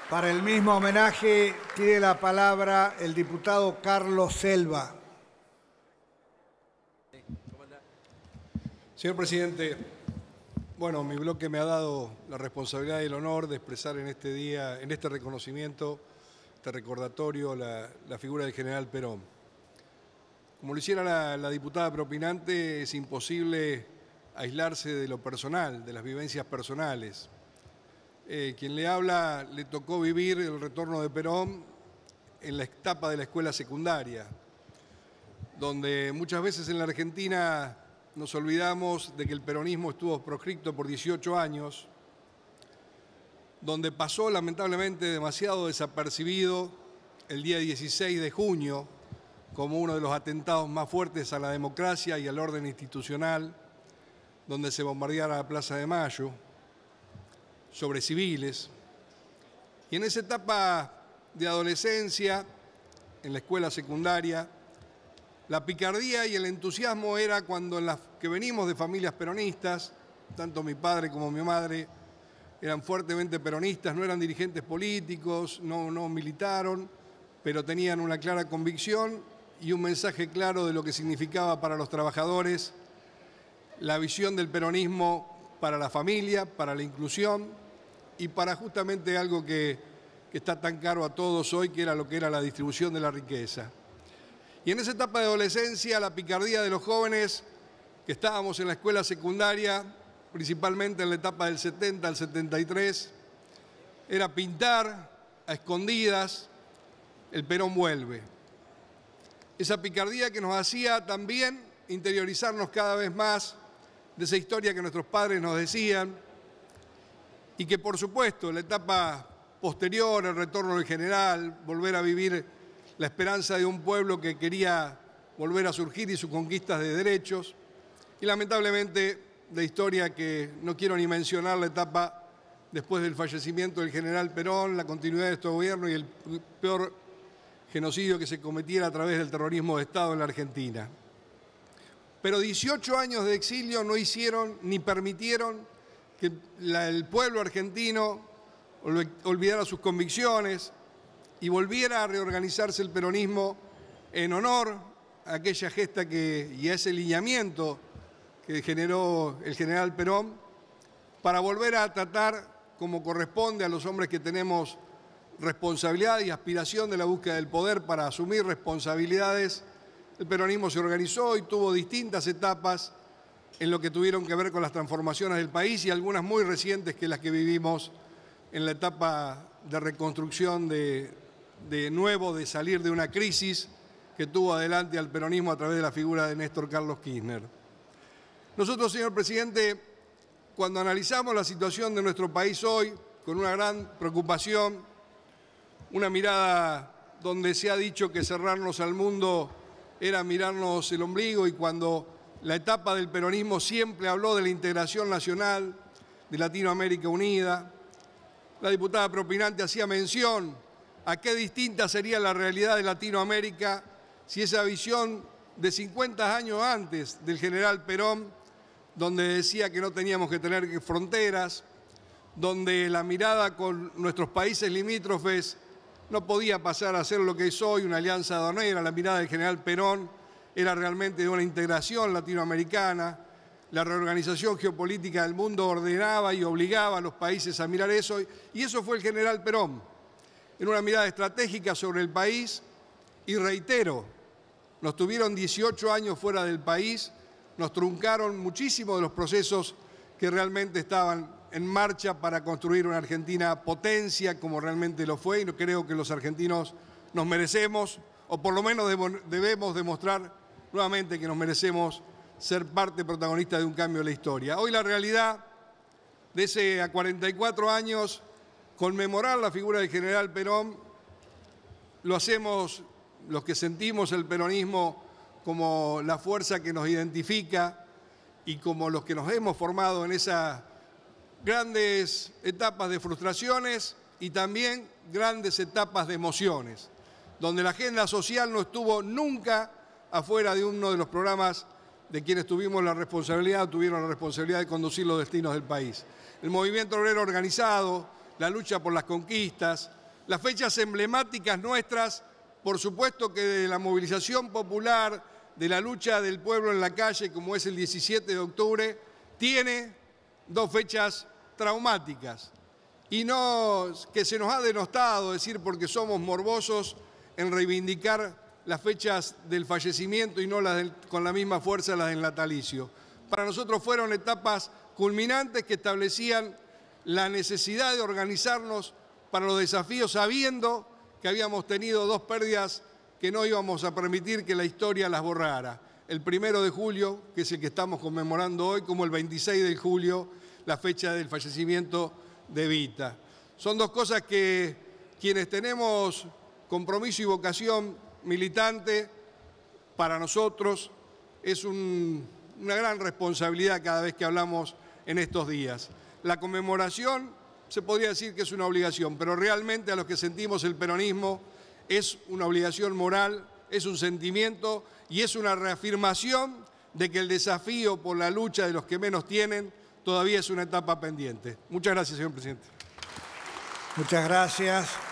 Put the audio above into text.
Para el mismo homenaje tiene la palabra el diputado Carlos Selva. Señor presidente, bueno, mi bloque me ha dado la responsabilidad y el honor de expresar en este día, en este reconocimiento, este recordatorio, la figura del general Perón. Como lo hiciera la diputada propinante, es imposible aislarse de lo personal, de las vivencias personales. Quien le habla le tocó vivir el retorno de Perón en la etapa de la escuela secundaria, donde muchas veces en la Argentina nos olvidamos de que el peronismo estuvo proscripto por 18 años, donde pasó lamentablemente demasiado desapercibido el día 16 de junio como uno de los atentados más fuertes a la democracia y al orden institucional, donde se bombardeara la Plaza de Mayo sobre civiles. Y en esa etapa de adolescencia, en la escuela secundaria, la picardía y el entusiasmo era cuando en las que venimos de familias peronistas, tanto mi padre como mi madre eran fuertemente peronistas, no eran dirigentes políticos, no militaron, pero tenían una clara convicción y un mensaje claro de lo que significaba para los trabajadores la visión del peronismo para la familia, para la inclusión y para justamente algo que está tan caro a todos hoy, que era lo que era la distribución de la riqueza. Y en esa etapa de adolescencia, la picardía de los jóvenes que estábamos en la escuela secundaria, principalmente en la etapa del 70 al 73, era pintar a escondidas el Perón vuelve. Esa picardía que nos hacía también interiorizarnos cada vez más de esa historia que nuestros padres nos decían y que, por supuesto, en la etapa posterior, el retorno del general, volver a vivir la esperanza de un pueblo que quería volver a surgir y sus conquistas de derechos, y lamentablemente la historia que no quiero ni mencionar, la etapa después del fallecimiento del general Perón, la continuidad de este gobierno y el peor genocidio que se cometiera a través del terrorismo de Estado en la Argentina. Pero 18 años de exilio no hicieron ni permitieron que el pueblo argentino olvidara sus convicciones y volviera a reorganizarse el peronismo en honor a aquella gesta y a ese lineamiento que generó el general Perón, para volver a tratar como corresponde a los hombres que tenemos responsabilidad y aspiración de la búsqueda del poder para asumir responsabilidades. El peronismo se organizó y tuvo distintas etapas en lo que tuvieron que ver con las transformaciones del país y algunas muy recientes que las que vivimos en la etapa de reconstrucción de salir de una crisis que tuvo adelante al peronismo a través de la figura de Néstor Carlos Kirchner. Nosotros, señor presidente, cuando analizamos la situación de nuestro país hoy, con una gran preocupación, una mirada donde se ha dicho que cerrarnos al mundo era mirarnos el ombligo, y cuando la etapa del peronismo siempre habló de la integración nacional, de Latinoamérica unida, la diputada propinante hacía mención a qué distinta sería la realidad de Latinoamérica si esa visión de 50 años antes del general Perón, donde decía que no teníamos que tener fronteras, donde la mirada con nuestros países limítrofes no podía pasar a ser lo que es hoy una alianza aduanera. La mirada del general Perón era realmente de una integración latinoamericana. La reorganización geopolítica del mundo ordenaba y obligaba a los países a mirar eso, y eso fue el general Perón, en una mirada estratégica sobre el país. Y reitero, nos tuvieron 18 años fuera del país, nos truncaron muchísimos de los procesos que realmente estaban en marcha para construir una Argentina potencia como realmente lo fue, y creo que los argentinos nos merecemos, o por lo menos debemos demostrar nuevamente que nos merecemos ser parte protagonista de un cambio de la historia. Hoy la realidad de ese a 44 años, conmemorar la figura del general Perón, lo hacemos los que sentimos el peronismo como la fuerza que nos identifica y como los que nos hemos formado en esas grandes etapas de frustraciones y también grandes etapas de emociones, donde la agenda social no estuvo nunca afuera de uno de los programas de quienes tuvieron la responsabilidad de conducir los destinos del país. El movimiento obrero organizado, la lucha por las conquistas, Las fechas emblemáticas nuestras, por supuesto que de la movilización popular, de la lucha del pueblo en la calle, como es el 17 de octubre, tiene dos fechas traumáticas. Y no que se nos ha denostado decir porque somos morbosos en reivindicar las fechas del fallecimiento y no con la misma fuerza las del natalicio. Para nosotros fueron etapas culminantes que establecían la necesidad de organizarnos para los desafíos, sabiendo que habíamos tenido dos pérdidas que no íbamos a permitir que la historia las borrara. El 1 de julio, que es el que estamos conmemorando hoy, como el 26 de julio, la fecha del fallecimiento de Evita. Son dos cosas que quienes tenemos compromiso y vocación militante, para nosotros es una gran responsabilidad cada vez que hablamos en estos días. La conmemoración se podría decir que es una obligación, pero realmente a los que sentimos el peronismo es una obligación moral, es un sentimiento y es una reafirmación de que el desafío por la lucha de los que menos tienen todavía es una etapa pendiente. Muchas gracias, señor presidente. Muchas gracias.